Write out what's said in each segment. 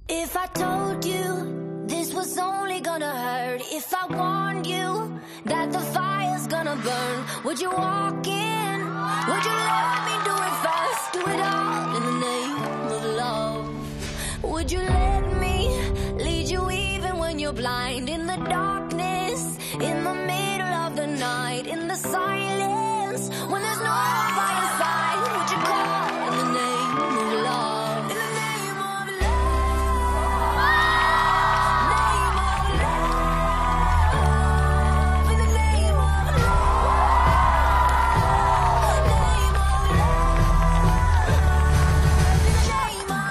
If I told you this was only gonna hurt, if I warned you that the fire's gonna burn, would you walk in? Would you let me do it first? Do it all in the name of love. Would you let me lead you even when you're blind? In the darkness, in the middle of the night, in the silence, when there's no one by your side, would you call in the name of love? In the name of love, name of love, in the name of love, name of love, name of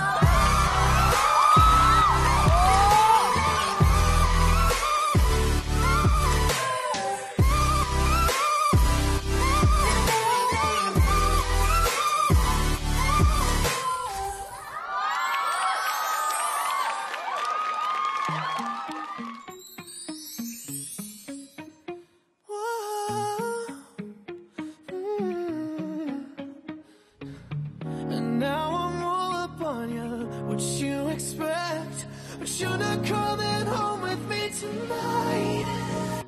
And now I'm all up on you. What you expect? But you're not coming home with me tonight.